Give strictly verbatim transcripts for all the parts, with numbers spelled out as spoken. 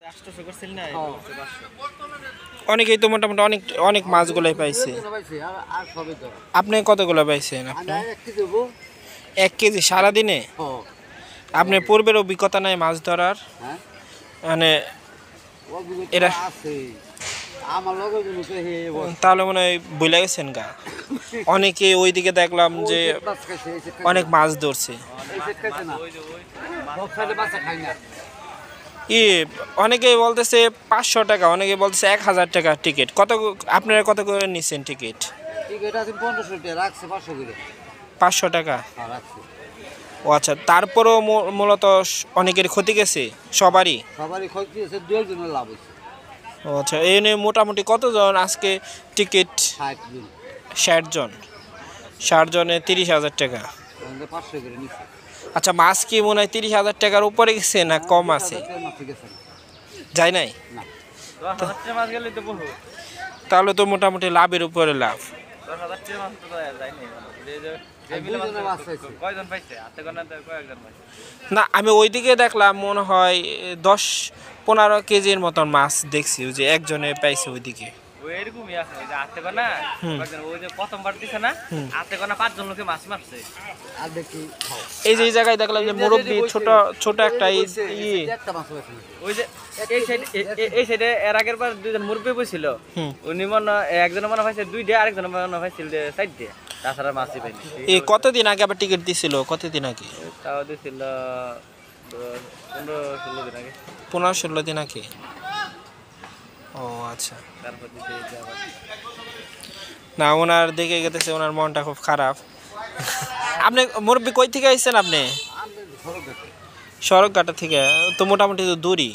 অনেকেই তো মোটামুটি অনেক অনেক মাছগুলাই পাইছে। আপনি কতগুলো পাইছেন? আপনি এক কেজি সারাদিনে? আপনার পূর্বের অভিজ্ঞতা নাই মাছ ধরার? মানে এটা তাহলে মনে হয় বইলা গেছেন গা। অনেকে ওইদিকে দেখলাম যে অনেক মাছ ধরছে। ই অনেকে বলতেছে পাঁচশো টাকা, অনেকে বলতেছে এক হাজার টাকা টিকিট। কত আপনারা কত করে নিচ্ছেন টিকিট? পাঁচশো টাকা। ও আচ্ছা, তারপরও মূলত অনেকের ক্ষতি গেছে, সবারই সবারই ক্ষতি হয়েছে, দু একজনের লাভ হয়েছে। ও আচ্ছা, এই নিয়ে মোটামুটি কতজন আজকে টিকিট? ষাট জন। ষাট জনে তিরিশ হাজার টাকা। পাঁচশো করে নিচ্ছে। আচ্ছা, মাছ কি মনে হয় তিরিশ হাজার টাকার উপরে গেছে না কম আছে? যাই নাই? তাহলে তো মোটামুটি লাভের উপরে লাভ। না, আমি ওইদিকে দেখলাম মনে হয় দশ পনেরো কেজির মতন মাছ দেখছি, ওই যে একজনে পাইছে ওইদিকে। এই যে জায়গায় দেখলাম যে মুরব্বি ছোট ছোট একটা এই সাইডে এর আগের বার দুইজন মুরব্বি বসছিল, উনি মনে একজনের মনে হয়েছে দুই দিয়ে, আরেকজনের মনে হয়েছিল সাইড দিয়ে, তাছাড়া মাছই পাইনি। এই কতদিন আগে আবার টিকিট দিছিল? কতদিন আগে? তাও দিছিল পনেরো ষোলো দিন আগে। পনেরো ষোলো দিন আগে। ও আচ্ছা। তারপর না, ওনার দেখে গেতেছে ওনার মনটা খুব খারাপ। আপনি মুরব্বি কই থেকে আইছেন? আপনি সড়কঘাটা থেকে? তো মোটামুটি তো দূরই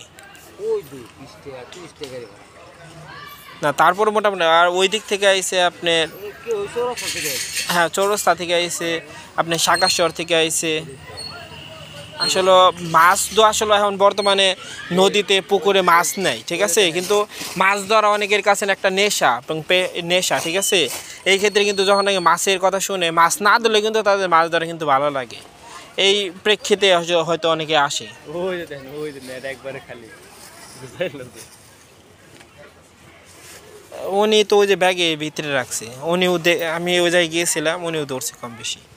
না, তারপর মোটামুটি। আর ওই দিক থেকে আইছে আপনার, হ্যাঁ চৌরাস্তা থেকে আইছে, আপনি সাগাশ্বর থেকে আইছে। আসলে মাছ তো আসলে এখন বর্তমানে নদীতে পুকুরে মাছ নেই, ঠিক আছে, কিন্তু মাছ ধরা অনেকের কাছে একটা নেশা এবং নেশা, ঠিক আছে। এই ক্ষেত্রে কিন্তু যখন নাকি মাছের কথা শুনে মাছ না ধরলে কিন্তু তাদের মাছ ধরা কিন্তু ভালো লাগে। এই প্রেক্ষিতে হয়তো অনেকে আসে। উনি তো ওই যে ব্যাগে ভিতরে রাখছে, উনিও আমি ওই জায়গায় গিয়েছিলাম, উনিও ধরছে কম বেশি।